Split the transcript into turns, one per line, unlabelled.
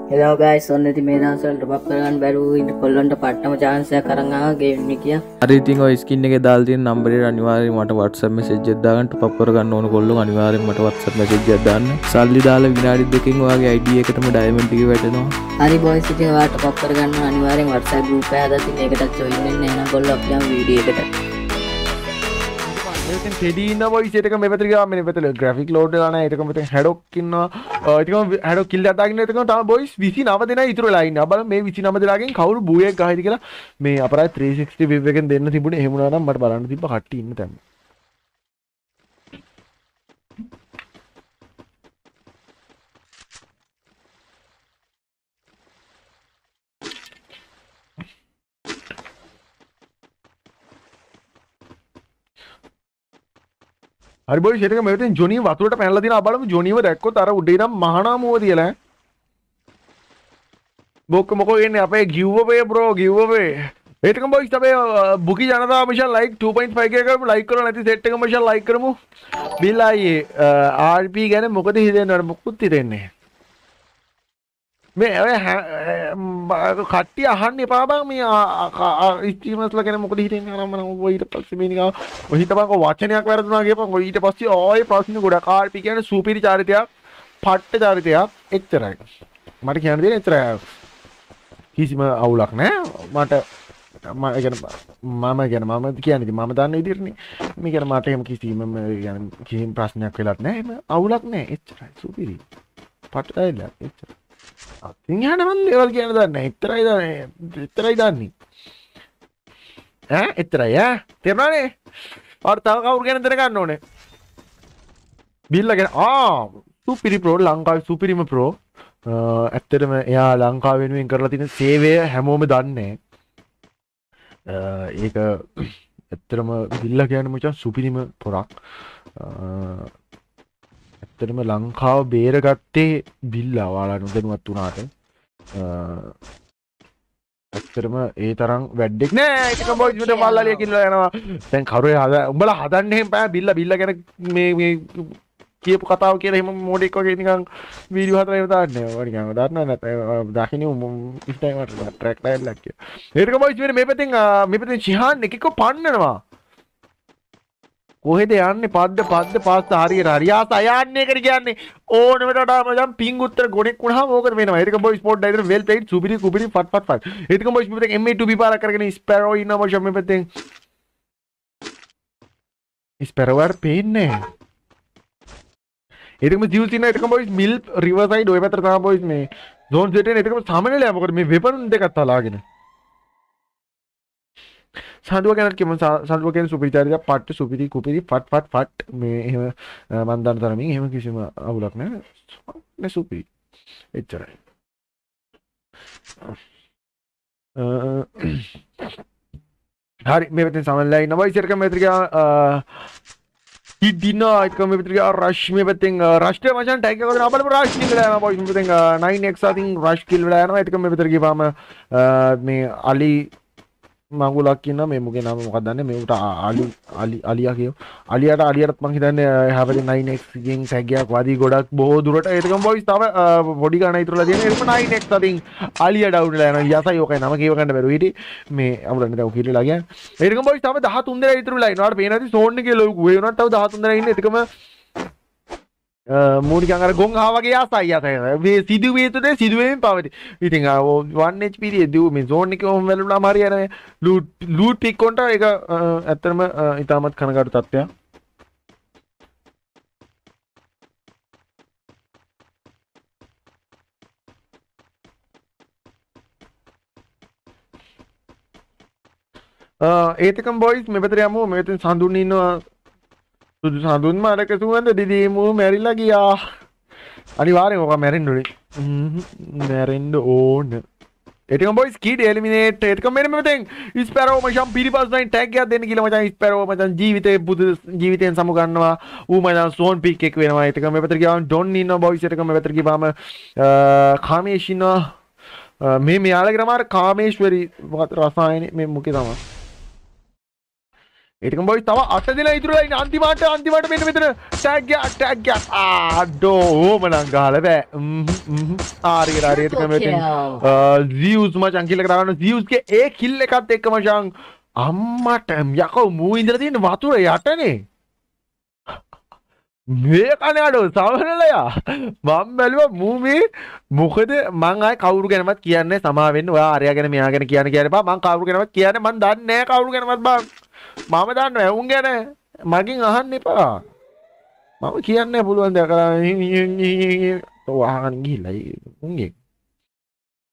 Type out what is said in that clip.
Hello guys, ඔන්න ඉතින් මේ දවස්වල ටොප් අප් කරගන්න බැරුව ඉන්න කොල්ලන්ට පට්ටම chance එකක් අරන් ආවා ගේම් මිකියා.
හරි ඉතින් ඔය ස්කින් එකේ දාලා තියෙන නම්බරේට අනිවාර්යයෙන් මට WhatsApp message එකක් දාගන්න ටොප් අප් කරගන්න ඕන කොල්ලෝ අනිවාර්යයෙන් මට WhatsApp message එකක් දාන්න. සල්ලි දාලා විනාඩි දෙකකින් ඔයාගේ ID එකටම ඩයමන්ඩ් එක වැටෙනවා.
හරි boys ඉතින් ඔයාලා ටොප් අප් කරගන්න අනිවාර්යෙන් WhatsApp group එක හදලා තියෙන ඒකටත් join වෙන්න. එහෙනම් කොල්ලෝ අපි යමු වීඩියෝ එකට.
මෙතෙන් ටෙඩි ඉන්න වොයිස් එකක මේ පැත්තට ගියාම මේ පැත්තට ග්‍රැෆික් ලෝඩ් වෙලා නැහැ. ඒකම මෙතෙන් හැඩොක් ඉන්නවා. ඒකම හැඩොක් කිල් එකක් දාගෙන ඒකම තමයි බොයිස් 29 දෙනා ඉතුරු වෙලා ඉන්නවා. බලන්න මේ 29 දෙනාගෙන් කවුරු බූයක් ගහයිද කියලා මේ අපරාධ 360 වෙව් එකෙන් දෙන්න තිබුණේ. එහෙම වුණා නම් මට බලන්න තිබ්බ කට්ටිය ඉන්න තැන. හරි බොයිස් හිතක මේ වෙතෙන් ජොනි වතුරට පැනලා දිනා බලමු ජොනිව දැක්කොත් අර උඩේ නම් මහානාමුව තියලා බොක්ක මොකෝ එන්නේ අපේ giveaway bro giveaway ඒකම බොයිස් අපේ බුකි ජනතාව මිෂන් like 2.5 එක කරමු like කරලා නැති set එක මිෂන් like කරමු බිල්ලායි RP ගැන මොකද හිතෙන්නේ මොකුත් හිතෙන්නේ මේ කට්ටිය අහන්න එපා බං මේ ස්ට්‍රීමර්ස්ලා ගැන මොකද හිතෙන්නේ අර මම ඊට පස්සේ මේ නිකන් ඔය හිතපන්කො වචනයක් වැරදුනා කියපන් ඔය ඊට පස්සේ ඔය ප්‍රශ්න ගොඩක් RP කියන්නේ සුපිරි චරිතයක් පට්ට චරිතයක් එච්චරයි මට කියන්න දෙන්නේ එච්චරයි කිසිම අවුලක් නැහැ මට මම කියන්නේ මම කියන්නේ මම දන්න විදිහටනේ මේ කියන්නේ මට එහෙම කිසිම කියන්නේ කිසිම ප්‍රශ්නයක් වෙලත් නැහැ එහෙම අවුලක් නැහැ එච්චරයි සුපිරි පට්ටයිලා එච්චරයි අතින් යන මන් දේවල් කියන දන්නේ එතරයි දන්නේ ඈ එතරයි තේරුණානේ ඔයාලා තව කවුරු ගැන දැනගන්න ඕනේ බිල්ලා ගැන සුපිරි ප්‍රෝ ලංකාවේ සුපිරිම ප්‍රෝ ඇත්තටම එයා ලංකාව වෙනුවෙන් කරලා තියෙන සේවය හැමෝම දන්නේ ඒක ඇත්තටම බිල්ලා කියන්නේ මචං සුපිරිම පොරක් ඇත්තටම ලංකාව බේරගත්තේ බිල්ලා ඔයාලා නොදැනුවත් වුණාට ඇත්තටම ඒ තරම් වැඩක් නෑ ඒක බොයිස් මට මල්ලාලිය කිල්ලලා යනවා දැන් කරුවේ උඹලා හදන්න එහෙම බෑ බිල්ලා ගැන මේ කියපු කතාව කියලා එහෙම මොඩෙක් වගේ නිකන් වීඩියෝ හතරක් දාන්නේ ඔය නිකන් දාන්න නැත්නම් දකින්න ඉස්ටයිමර් ට්‍රැක් ටයිල් ලක් කියලා ඒක බොයිස් මේ පැත්තෙන් ශිහාන් එකක පන්නනවා කොහෙද යන්නේ පද්ද පාස්ස හරියට හරියට යන්නේ එකට කියන්නේ ඕනෙකට වඩා මචං පිං උත්තර ගොඩෙක් වුණාම ඕකට වෙනවා ඒක බොයිස් ස්පෝට් ඩයිදර වෙල් ප්ලේඩ් සුපිරි ෆට් ඒක බොයිස් මේ පැත්තෙන් MA2 බිපාරක් කරගෙන ස්පැරෝ ඉන්නවා මොෂම් මේ පැත්තෙන් ස්පැරෝ වර් පේන්නේ ඒකම ජීවිත ඉන්න ඒකම බොයිස් මිල් රිවර් සයිඩ් ඔය පැත්තට තමයි බොයිස් මේ zone set එකේ ඒකම සමනලයා මොකද මේ වෙපන් දෙකක් තලාගෙන සඳුව ගැන කියමු සඳුව කියන්නේ සුපිරි චරිතයක් පට්ට සුපිරි කුපිරි ෆට් මේ එහෙම මන් දන්න තරමින් එහෙම කිසිම අවුලක් නැහැ නේ සුපිරි එච්චරයි හරි මේ පැත්තෙන් සමනලයා ඉන්නවා බොයිස් එකම මෙතන ඉදිනා එකම මේ පැත්තට රෂ් මේ පැත්තෙන් රෂ්ට මචන් ටැග් එක කරගෙන අපලම රෂ් කිල් වෙලා යනවා බොයිස් මේ පැත්තෙන් 9x අතින් රෂ් කිල් වෙලා යනවා ඒකම මේ පැත්තට ගියාම මේ අලි මඟුලක් ඉන්නවා මේ මුගේ නම මොකක්ද දන්නේ මේ උට අලියා කියෝ අලියාටත් මං හිතන්නේ හැබැයි 9x ගෙන් ටැග් එකක් වාදී ගොඩක් බොහෝ දුරට ඒකම බොයිස් තව පොඩි ගණන් ඉතුරුලා තියෙන ඒකම 9x අතින් අලියා ඩවුන් වෙලා යනවා යසයි ඔකයි නම කියව ගන්න බැරුව හිටි මේ අමුලන්නේ දැන් කිරිලා ගියා ඒකම බොයිස් තව 13 දෙනා ඉතුරුලා ඉන්නවා පේන ඇති සෝන් එකේ ලොකු වේ වුණා තව 13 දෙනා ඉන්නේ ඒකම මූනිකන් අර ගොන් ආ වගේ ආසයි මේ සිදුවේතුනේ සිදුවීමෙන් පවති. ඉතින් 1 HP දී මේ zone එකේ ඔහොම වැළුණාම හරියන්නේ ලූට් පික් කොන්ට ඒක ඇත්තටම ඉතාමත් කනගාටු තත්ත්වයක්. ඒතකම් බොයිස් මේ පැත්තට යමු මේ පැත්තෙන් සඳුන් ඉන්නවා සුදු සඳුන් මාරක සුවඳ දිදීමු මැරිලා ගියා අනිවාර්යෙන් ඔක මැරෙන්න ඕන ඒකම බොයිස් කීඩ් එලිමිනේට් ඒකම මෙන්න මෙතෙන් ස්පැරෝ මචං පිරිපස්සෙන් ටැග් එකක් දෙන්න කියලා මචං ස්පැරෝ මචං ජීවිතයෙන් සමු ගන්නවා ඌ මචං සෝන් පික් එක වෙනවා ඒකම මේ පැත්තට ගියාම ඩොන් ඉන්නවා බොයිස් ඒකම මේ පැත්තට ගියාම කාමේෂ් ඉන්නවා මේ මෙයාලගේ නම කාමේශ්වරි රසායන මේ මුකේ තමයි ඒකම බොයි තව 8 දෙනා ඉතුරුලා ඉන්නේ අන්තිමට මෙන්න මෙතන ටැග් එක ආඩෝ ඕමනම් ගහලා බෑ හරියට කැමෙන් ජියුස් මචං කිල් එක දාගන්න ජියුස්ගේ ඒ කිල් එකත් එක්ක මචං අම්මට යකෝ මූ ඉඳලා තියෙන වතුර යටනේ මේ කනේ අඩෝ සමනලයා මම බැලුවා මූ මේ මොකද මං ආයේ කවුරු ගැනවත් කියන්නේ සමා වෙන්න ඔයා ආර්යා ගැන මෙයා ගැන කියන්නේ බා මං කවුරු ගැනවත් කියන්නේ මං දන්නේ නැහැ කවුරු ගැනවත් බා මම දන්නවා එවුන් ගැන මගෙන් අහන්න එපා මම කියන්න පුළුවන් දෙයක් ඔය අහගෙන ගිහිල්ලා උන්ගේ